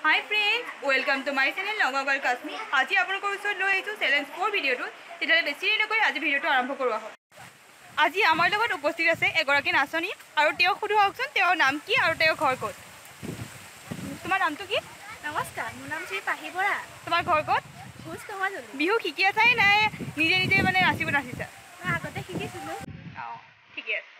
High friends welcome to my channel Nagaon girl Kashmir. आज आपलोকৰ ওচৰত লৈ আহিছোঁ চেলেঞ্জ 4 ভিডিঅ'টো। তেতিয়াহ'লে বেছি দেৰি নকৰি আজি ভিডিঅ'টো আৰম্ভ কৰোঁ আহক। আজি আমাৰ লগত উপস্থিত আছে এগৰাকী নাচনী আৰু তেওঁ সুধো আহকচোন তেওঁৰ নাম কি আৰু তেওঁৰ ঘৰ ক'ত। তোমাৰ নামটো কি? নমস্কাৰ, মোৰ নাম শ্ৰী পাহি বৰা। তোমাৰ ঘৰ ক'ত? ভোজ কমাজলি। বিহু শিকি আছাই নাই নিজে নিজে মানে নাচিছা? মই আগতে শিকিছিলোঁ। অঁ ঠিকে আছে।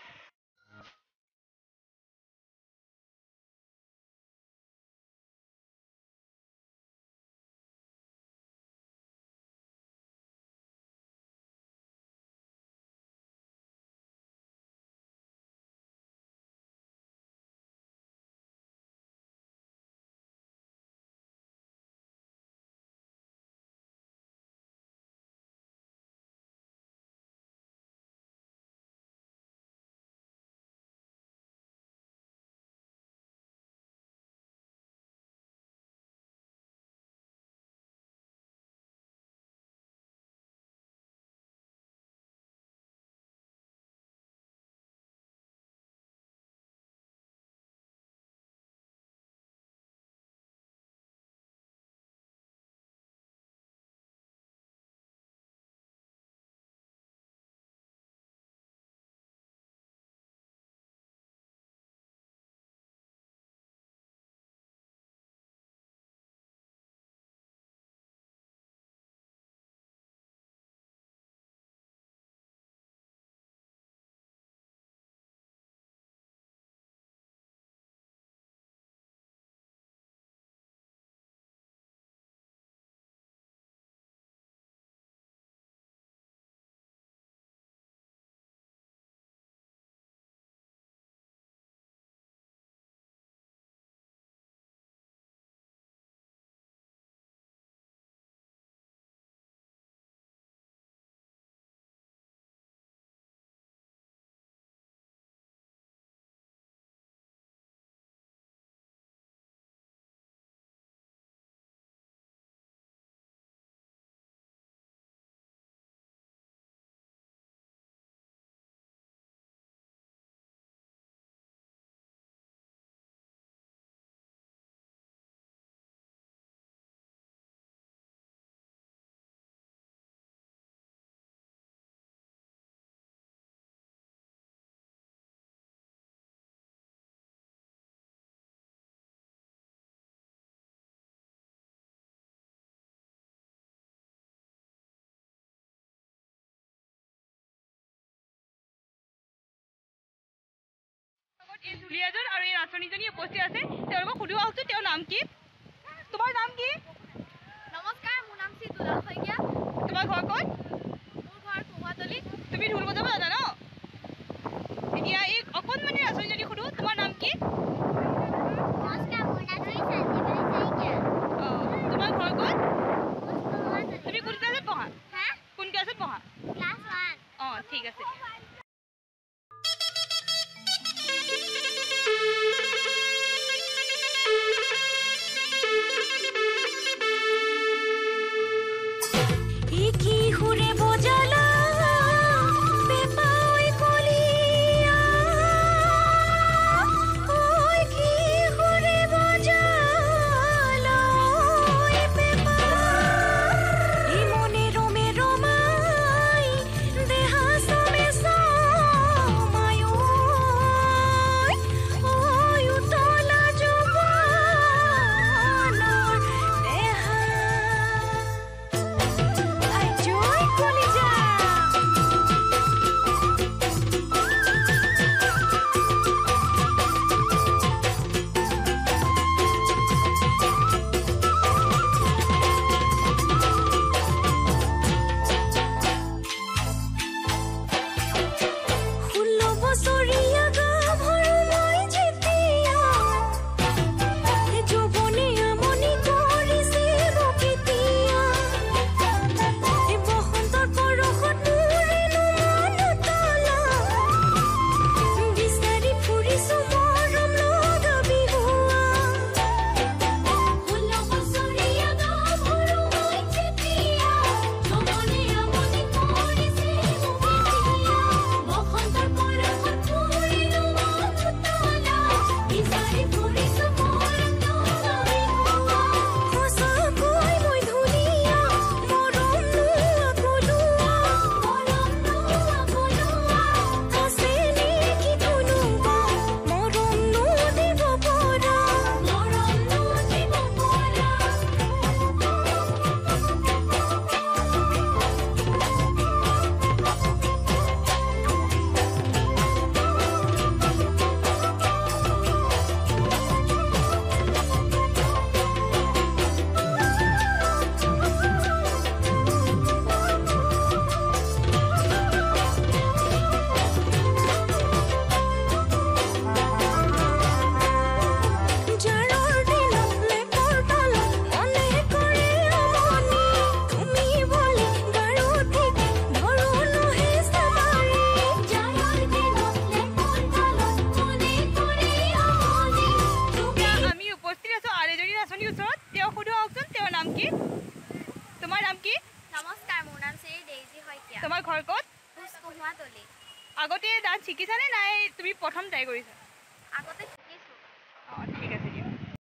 এই ধুলিয়াজন আৰু এই নাচনীজনী উপস্থিত আছে। তেওঁলোকক সুধো আহকচোন তেওঁৰ নাম কি? তোমাৰ নাম কি? নমস্কাৰ, মোৰ নাম শ্ৰী দুলাল শইকীয়া। তোমাৰ ঘৰ ক'ত? মোৰ ঘৰ কমাজলি। তুমি ঢোল বজাব জানা ন? এতিয়া এই অকণমানি নাচনীজনী সুধো তোমাৰ নাম কি? নমস্কাৰ, মোৰ নাম শ্ৰী সঞ্জীৱনী শইকীয়া। তোমাৰ ঘৰ ক'ত? তুমি কোন ক্লাছত পঢ়া? কোন ক্লাছত পঢ়া? ক্লাছ 1। অঁ ঠিক আছে। কি সুরে বোঝালা শিকিছানে নাই তুমি প্ৰথম ট্ৰাই কৰিছা? আগতে শিকিছোঁ। অঁ ঠিক আছে দিয়া।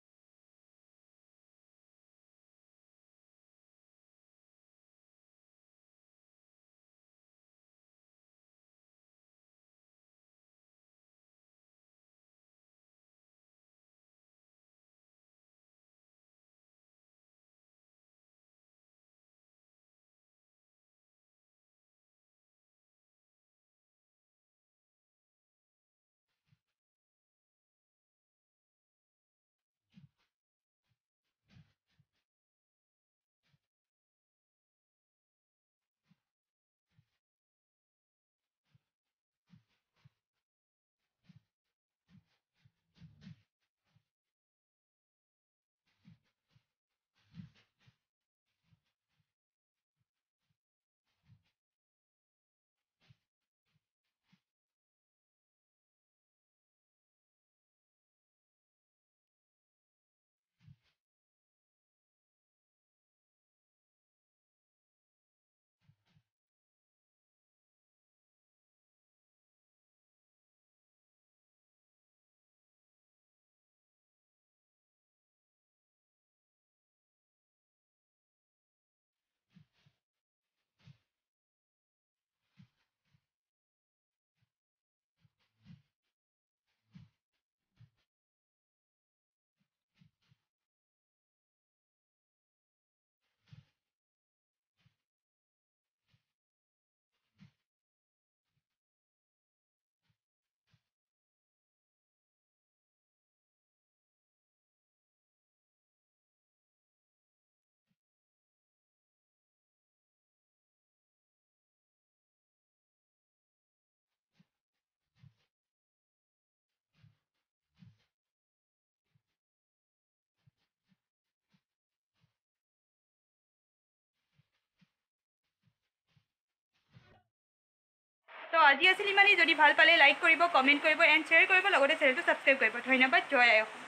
তো আজি আছিল ইমানেই। যদি ভাল পালে লাইক কৰিব, কমেণ্ট কৰিব এণ্ড শ্বেয়াৰ কৰিব, লগতে চেনেলটো ছাবস্ক্ৰাইব কৰিব। ধন্যবাদ। জয় আই অসম।